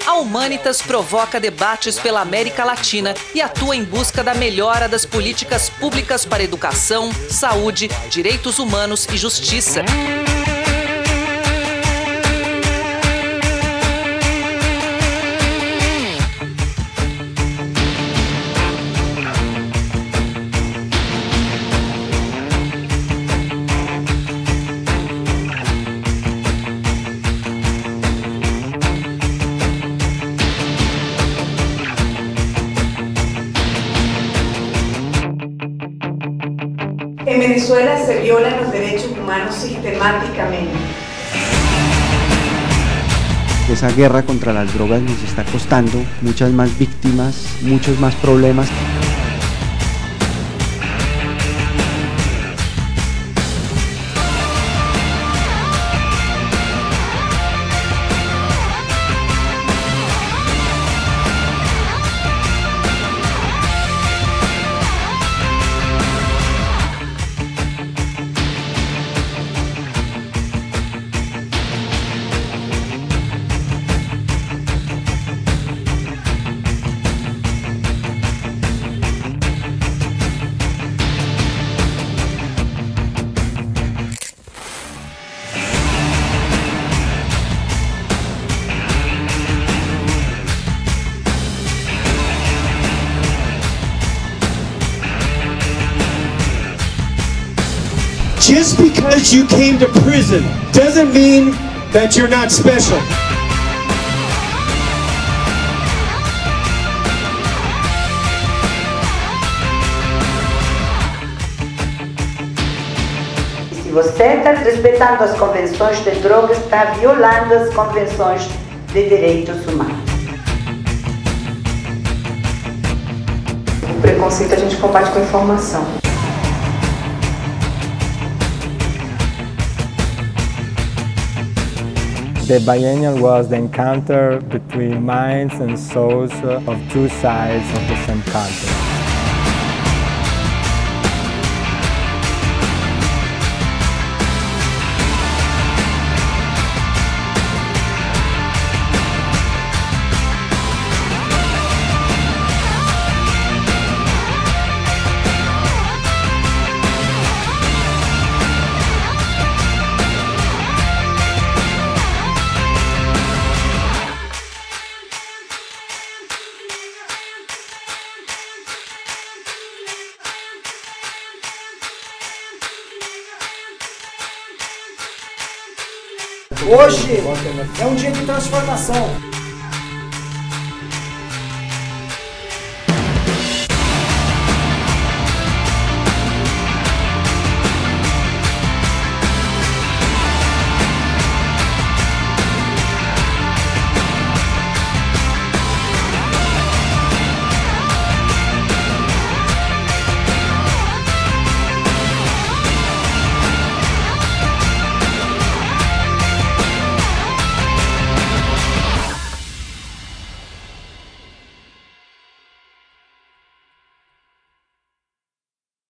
A Humanitas provoca debates pela América Latina e atua em busca da melhora das políticas públicas para educação, saúde, direitos humanos e justiça. En Venezuela se violan los derechos humanos sistemáticamente. Esa guerra contra las drogas nos está costando muchas más víctimas, muchos más problemas. Just because you came to prison doesn't mean that you're not special. Se você está respeitando as convenções de drogas, está violando as convenções de direitos humanos. O preconceito a gente combate com informação. The biennial was the encounter between minds and souls of two sides of the same continent. Hoje é um dia de transformação.